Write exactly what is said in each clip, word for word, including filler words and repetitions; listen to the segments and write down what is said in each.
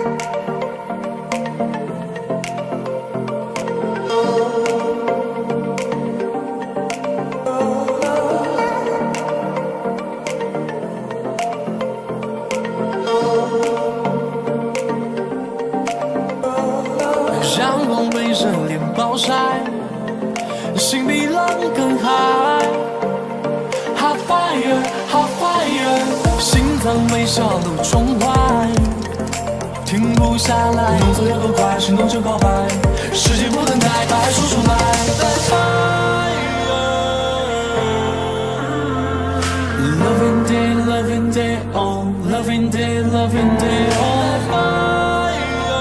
阳光围着脸暴晒，心比浪更嗨。Hot fire, hot fire， 心脏微笑露窗外，停不下来，动作有多快，心动就告白，世界不等待，快说出来。Loving day, loving day, oh, loving day, loving day, oh, fire.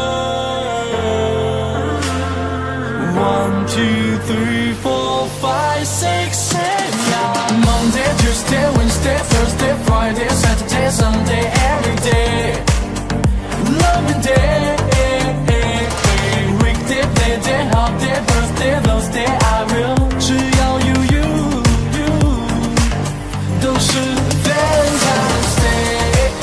One, two, three, four, five, six, seven, yeah. Monday, Tuesday, Wednesday, Thursday, Friday, Saturday, Sunday, every day. Loving day, weekday, play day, hot day, birthday, those day, I will. 只要 you, you, you， 都是 Valentine's Day。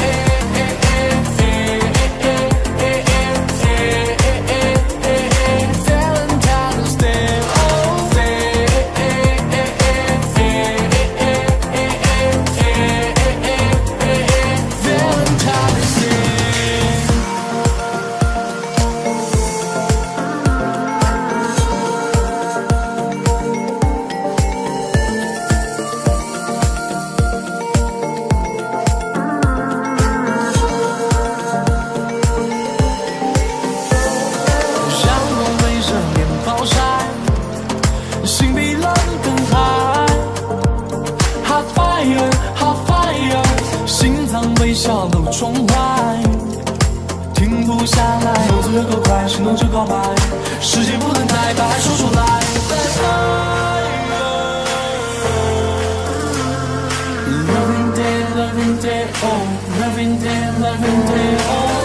心比浪更嗨 ，Hot fire, hot fire， 心脏微笑露窗外，停不下来，动作有多快，心动就告白，世界不等待，快说出来。Loving day, loving day, oh, loving day, loving day, oh,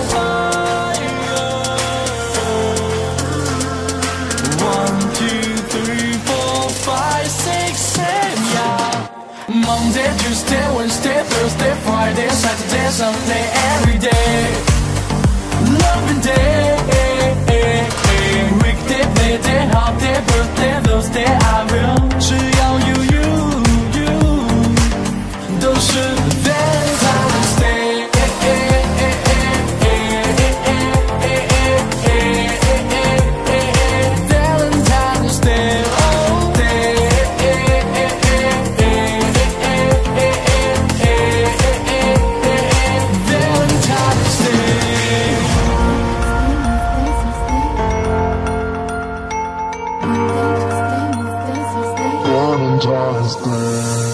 fire。One, two, three, four, five, six, seven, yeah. Monday, Tuesday, Wednesday, Thursday, Friday, Saturday, Sunday, every day. Loving day, weekday, play day, hot day, birthday, those day, I will. 只要 you, you, you， 都是 Valentine's Day。 Valentine's Day.